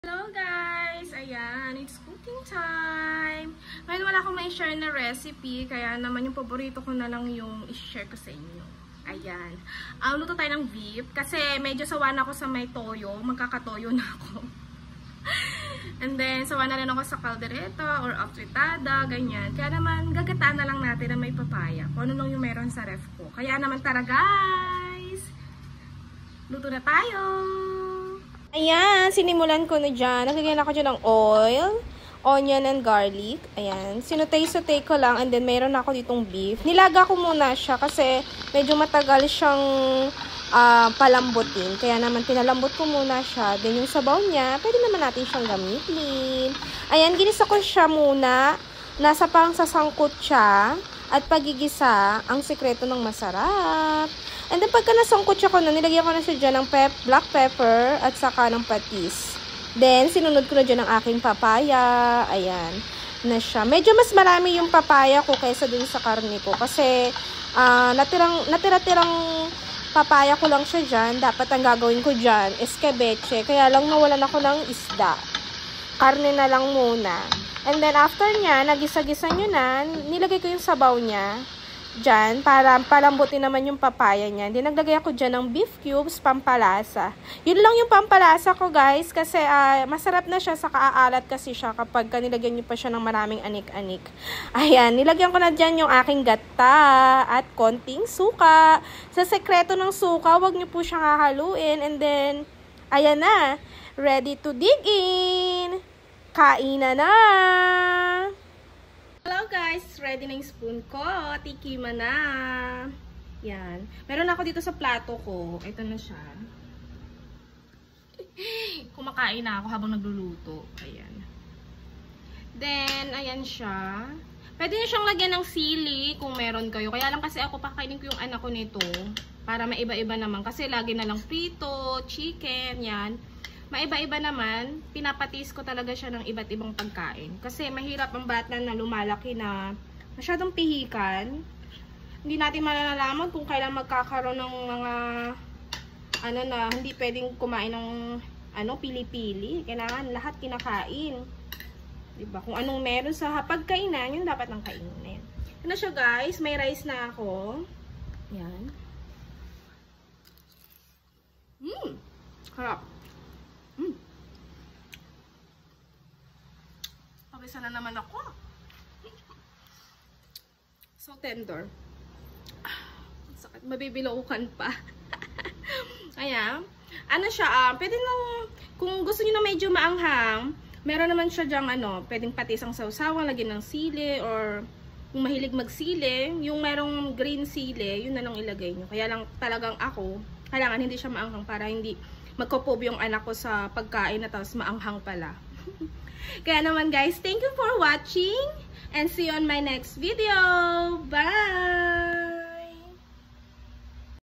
Hello guys! Ayan, it's cooking time! Ngayon wala akong may share na recipe, kaya naman yung paborito ko na lang yung i-share ko sa inyo. Ayan. Luto tayo ng beef, kasi medyo sawa na ako sa may toyo, magkakatoyo na ako. And then, sawa na rin ako sa caldereta or afritada, ganyan. Kaya naman, gagataan na lang natin na may papaya. Kung ano lang yung meron sa ref ko. Kaya naman, tara guys! Luto na tayo! Ayan, sinimulan ko na dyan. Nagagyan ako dyan ng oil, onion and garlic. Ayan, sinutay-sutay ko lang and then mayroon ako ditong beef. Nilaga ko muna siya kasi medyo matagal siyang palambutin. Kaya naman pinalambot ko muna siya. Then yung sabaw niya, pwede naman natin siyang gamitin. Ayan, ginisa ko siya muna. Nasa pang sasangkot siya. At pagigisa, ang sekreto ng masarap. And then pagka nasangkot siya ko na, nilagyan ko na siya dyan ng black pepper at saka ng patis. Then, sinunod ko na dyan ng aking papaya. Ayan, na siya. Medyo mas marami yung papaya ko kaysa dun sa karne ko. Kasi, natira-tirang papaya ko lang siya dyan. Dapat ang gagawin ko dyan, escabeche. Kaya lang nawalan ako ng isda. Karne na lang muna. And then, after niya, nagisa-gisa nyo na, nilagay ko yung sabaw niya dyan, para palambutin naman yung papaya niya. Then, naglagay ako dyan ng beef cubes, pampalasa. Yun lang yung pampalasa ko, guys, kasi masarap na siya, saka aalat kasi siya kapag nilagyan nyo pa siya ng maraming anik-anik. Ayan, nilagyan ko na dyan yung aking gata at konting suka. Sa sekreto ng suka, wag nyo po siyang hahaluin. And then, ayan na, ready to dig in. Kainan na! Hello guys! Ready na yung spoon ko. Tikima na. Yan. Meron ako dito sa plato ko. Ito na siya. Kumakain na ako habang nagluluto. Ayan. Then, ayan siya. Pwede nyo siyang lagyan ng sili kung meron kayo. Kaya lang kasi ako pakainin ko yung anak ko nito. Para maiba-iba naman. Kasi lagi na lang prito, chicken, yan. Maiba-iba naman, pinapatis ko talaga siya ng iba't ibang pagkain. Kasi mahirap ang bata na lumalaki na masyadong pihikan. Hindi natin malalaman kung kailan magkakaroon ng mga na hindi pwedeng kumain ng pili-pili. Kailangan lahat kinakain. Diba? Kung anong meron sa pagkainan, yun dapat ng kainin. Ano siya guys, may rice na ako. Yan. Harap. Pabisa na naman ako. So tender. Sakit. Mabibilaukan pa. Ayan. Ano siya, pwede nang, kung gusto niyo na medyo maanghang, meron naman siya dyang pwedeng patis ang sausawan, lagyan ng sili, or kung mahilig magsili, yung merong green sili, yun na lang ilagay nyo. Kaya lang talagang ako, kailangan hindi siya maanghang para hindi magkopob yung anak ko sa pagkain na tapos maanghang pala. Kaya naman guys, thank you for watching and see you on my next video. Bye!